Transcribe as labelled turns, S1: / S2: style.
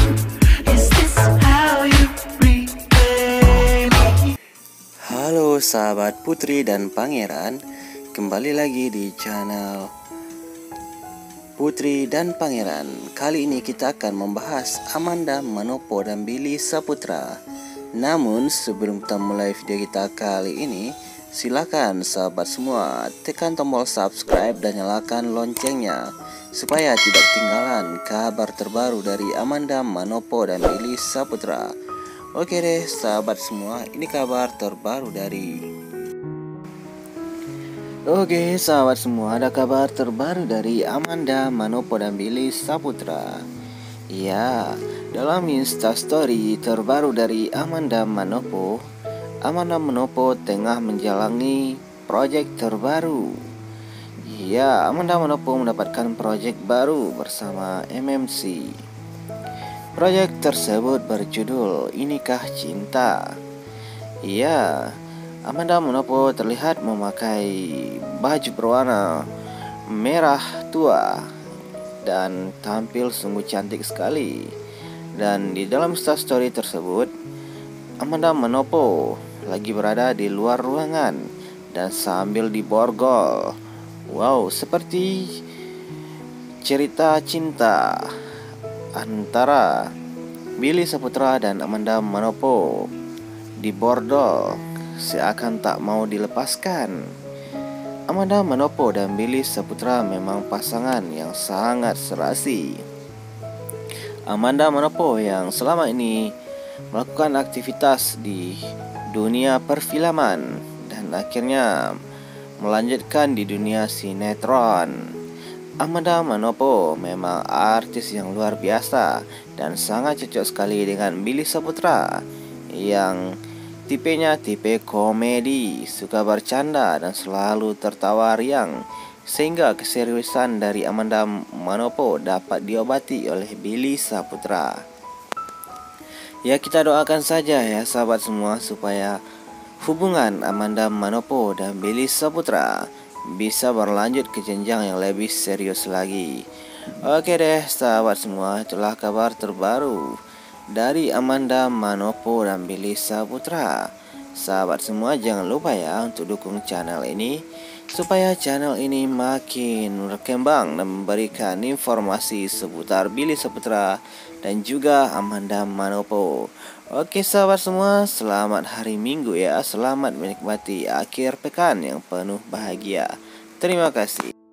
S1: Is this how you repay me?
S2: Halo sahabat Putri dan Pangeran, kembali lagi di channel Putri dan Pangeran. Kali ini kita akan membahas Amanda Manopo dan Billy Saputra. Namun sebelum kita mulai video kita kali ini, silakan sahabat semua tekan tombol subscribe dan nyalakan loncengnya supaya tidak ketinggalan kabar terbaru dari Amanda Manopo dan Billy Saputra. Oke deh sahabat semua, ini kabar terbaru dari Oke sahabat semua, ada kabar terbaru dari Amanda Manopo dan Billy Saputra. Ya, dalam Instastory terbaru dari Amanda Manopo tengah menjalani proyek terbaru. Ya, Amanda Manopo mendapatkan proyek baru bersama MMC. Proyek tersebut berjudul Inikah Cinta. Ya, Amanda Manopo terlihat memakai baju berwarna merah tua dan tampil sungguh cantik sekali. Dan di dalam Instastory tersebut, Amanda Manopo lagi berada di luar ruangan dan sambil diborgol. Wow, seperti cerita cinta antara Billy Saputra dan Amanda Manopo dibordol seakan tak mau dilepaskan. Amanda Manopo dan Billy Saputra memang pasangan yang sangat serasi. Amanda Manopo yang selama ini melakukan aktivitas di dunia perfilman dan akhirnya melanjutkan di dunia sinetron. Amanda Manopo memang artis yang luar biasa dan sangat cocok sekali dengan Billy Saputra yang tipenya tipe komedi, suka bercanda dan selalu tertawa riang, sehingga keseriusan dari Amanda Manopo dapat diobati oleh Billy Saputra. Ya, kita doakan saja ya sahabat semua supaya hubungan Amanda Manopo dan Billy Saputra bisa berlanjut ke jenjang yang lebih serius lagi. Oke deh sahabat semua, itulah kabar terbaru dari Amanda Manopo dan Billy Saputra. Sahabat semua, jangan lupa ya untuk dukung channel ini supaya channel ini makin berkembang dan memberikan informasi seputar Billy Saputra dan juga Amanda Manopo. Oke sahabat semua, selamat hari Minggu ya. Selamat menikmati akhir pekan yang penuh bahagia. Terima kasih.